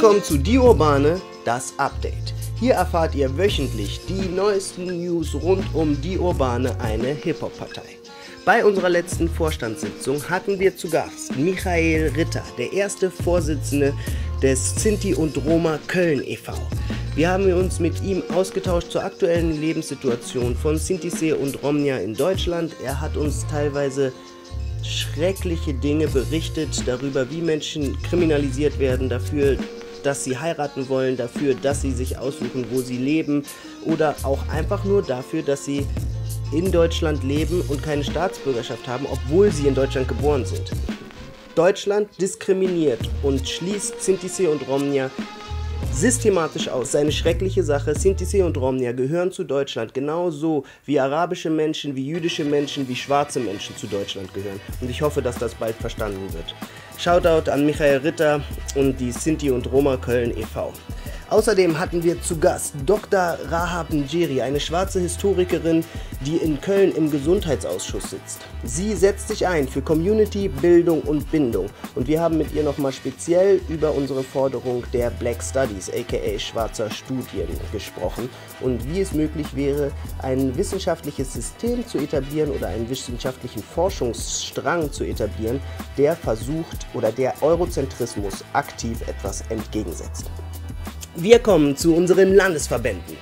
willkommen zu Die Urbane, das Update. Hier erfahrt ihr wöchentlich die neuesten News rund um Die Urbane, eine Hip-Hop-Partei. Bei unserer letzten Vorstandssitzung hatten wir zu Gast Michael Ritter, der erste Vorsitzende des Sinti und Roma Köln e.V. Wir haben uns mit ihm ausgetauscht zur aktuellen Lebenssituation von Sinti und Romnia in Deutschland. Er hat uns teilweise schreckliche Dinge berichtet darüber, wie Menschen kriminalisiert werden dafür, dass sie heiraten wollen, dafür, dass sie sich aussuchen, wo sie leben, oder auch einfach nur dafür, dass sie in Deutschland leben und keine Staatsbürgerschaft haben, obwohl sie in Deutschland geboren sind. Deutschland diskriminiert und schließt Sinti und Romnia systematisch aus. Seine schreckliche Sache. Sinti und Romnia gehören zu Deutschland genauso wie arabische Menschen, wie jüdische Menschen, wie schwarze Menschen zu Deutschland gehören. Und ich hoffe, dass das bald verstanden wird. Shoutout an Michael Ritter und die Sinti und Roma Köln e.V. Außerdem hatten wir zu Gast Dr. Rahab Njeri, eine schwarze Historikerin, die in Köln im Gesundheitsausschuss sitzt. Sie setzt sich ein für Community, Bildung und Bindung. Und wir haben mit ihr nochmal speziell über unsere Forderung der Black Studies, aka schwarzer Studien, gesprochen und wie es möglich wäre, ein wissenschaftliches System zu etablieren oder einen wissenschaftlichen Forschungsstrang zu etablieren, der versucht oder der Eurozentrismus aktiv etwas entgegensetzt. Wir kommen zu unseren Landesverbänden.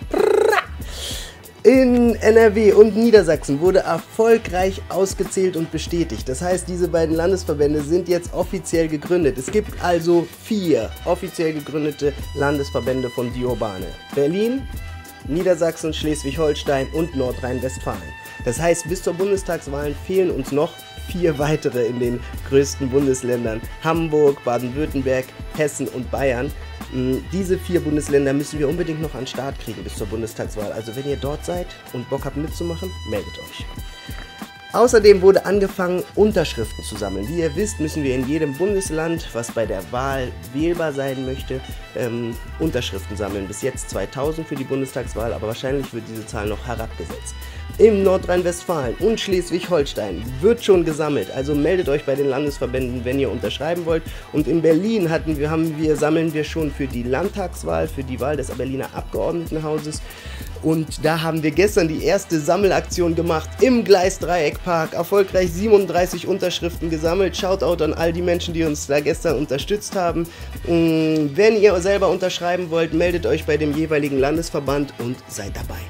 In NRW und Niedersachsen wurde erfolgreich ausgezählt und bestätigt. Das heißt, diese beiden Landesverbände sind jetzt offiziell gegründet. Es gibt also 4 offiziell gegründete Landesverbände von Die Urbane. Berlin, Niedersachsen, Schleswig-Holstein und Nordrhein-Westfalen. Das heißt, bis zur Bundestagswahl fehlen uns noch 4 weitere in den größten Bundesländern: Hamburg, Baden-Württemberg, Hessen und Bayern. Diese 4 Bundesländer müssen wir unbedingt noch an den Start kriegen bis zur Bundestagswahl. Also wenn ihr dort seid und Bock habt mitzumachen, meldet euch. Außerdem wurde angefangen, Unterschriften zu sammeln. Wie ihr wisst, müssen wir in jedem Bundesland, was bei der Wahl wählbar sein möchte, Unterschriften sammeln. Bis jetzt 2000 für die Bundestagswahl, aber wahrscheinlich wird diese Zahl noch herabgesetzt. Im Nordrhein-Westfalen und Schleswig-Holstein wird schon gesammelt, also meldet euch bei den Landesverbänden, wenn ihr unterschreiben wollt. Und in Berlin sammeln wir schon für die Landtagswahl, für die Wahl des Berliner Abgeordnetenhauses. Und da haben wir gestern die erste Sammelaktion gemacht im Gleisdreieckpark. Erfolgreich 37 Unterschriften gesammelt. Shoutout an all die Menschen, die uns da gestern unterstützt haben. Wenn ihr selber unterschreiben wollt, meldet euch bei dem jeweiligen Landesverband und seid dabei.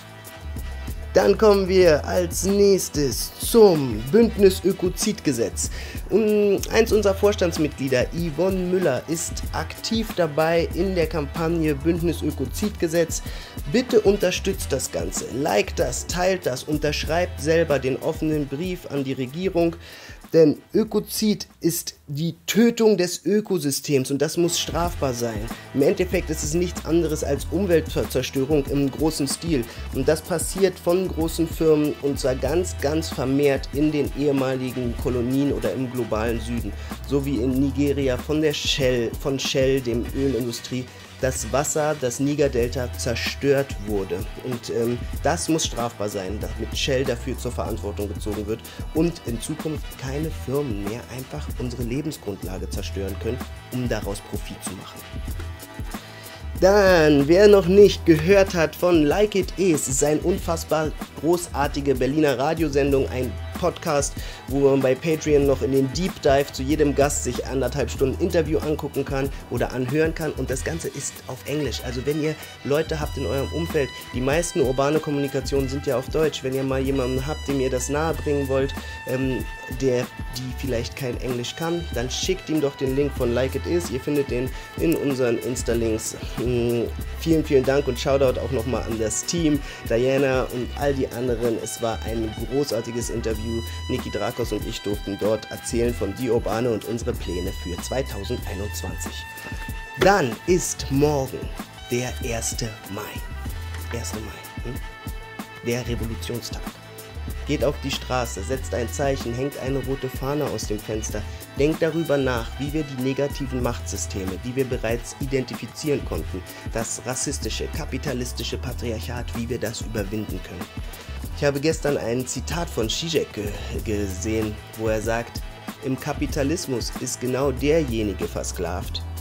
Dann kommen wir als nächstes zum Bündnis Ökozidgesetz. Eins unserer Vorstandsmitglieder, Yvonne Müller, ist aktiv dabei in der Kampagne Bündnis Ökozidgesetz. Bitte unterstützt das Ganze, liked das, teilt das, unterschreibt selber den offenen Brief an die Regierung. Denn Ökozid ist die Tötung des Ökosystems und das muss strafbar sein. Im Endeffekt ist es nichts anderes als Umweltzerstörung im großen Stil. Und das passiert von großen Firmen und zwar ganz, ganz vermehrt in den ehemaligen Kolonien oder im globalen Süden. So wie in Nigeria von Shell, dem Ölindustrie, das Wasser, das Niger-Delta zerstört wurde. Und das muss strafbar sein, damit Shell dafür zur Verantwortung gezogen wird und in Zukunft keine Firmen mehr einfach unsere Lebensgrundlage zerstören können, um daraus Profit zu machen. Dann, wer noch nicht gehört hat von Like It Is, ist eine unfassbar großartige Berliner Radiosendung, ein Podcast, wo man bei Patreon noch in den Deep Dive zu jedem Gast sich 1,5 Stunden Interview angucken kann oder anhören kann, und das Ganze ist auf Englisch. Also wenn ihr Leute habt in eurem Umfeld, die meisten urbane Kommunikationen sind ja auf Deutsch, wenn ihr mal jemanden habt, dem ihr das nahe bringen wollt, die vielleicht kein Englisch kann, dann schickt ihm doch den Link von Like It Is. Ihr findet den in unseren Insta-Links. Vielen, vielen Dank und Shoutout auch nochmal an das Team, Diana und all die anderen. Es war ein großartiges Interview. Niki Drakos und ich durften dort erzählen von Die Urbane und unsere Pläne für 2021. Dann ist morgen der 1. Mai. 1. Mai. Der Revolutionstag. Geht auf die Straße, setzt ein Zeichen, hängt eine rote Fahne aus dem Fenster. Denkt darüber nach, wie wir die negativen Machtsysteme, die wir bereits identifizieren konnten, das rassistische, kapitalistische Patriarchat, wie wir das überwinden können. Ich habe gestern ein Zitat von Zizek gesehen, wo er sagt: Im Kapitalismus ist genau derjenige versklavt,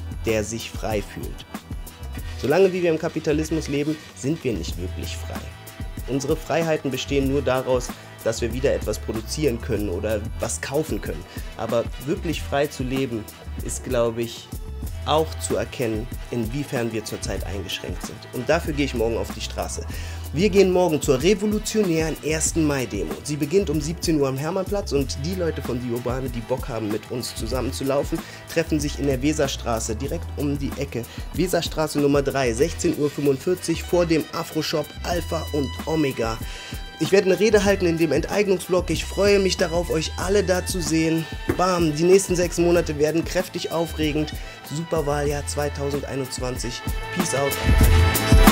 der sich frei fühlt. Solange wie wir im Kapitalismus leben, sind wir nicht wirklich frei. Unsere Freiheiten bestehen nur daraus, dass wir wieder etwas produzieren können oder was kaufen können. Aber wirklich frei zu leben, ist, glaube ich, auch zu erkennen, inwiefern wir zurzeit eingeschränkt sind. Und dafür gehe ich morgen auf die Straße. Wir gehen morgen zur revolutionären 1. Mai-Demo. Sie beginnt um 17 Uhr am Hermannplatz und die Leute von Die Urbane, die Bock haben, mit uns zusammen zu laufen, treffen sich in der Weserstraße, direkt um die Ecke. Weserstraße Nummer 3, 16:45 Uhr vor dem Afro-Shop Alpha und Omega. Ich werde eine Rede halten in dem Enteignungsblock. Ich freue mich darauf, euch alle da zu sehen. Bam, die nächsten 6 Monate werden kräftig aufregend. Superwahljahr 2021. Peace out.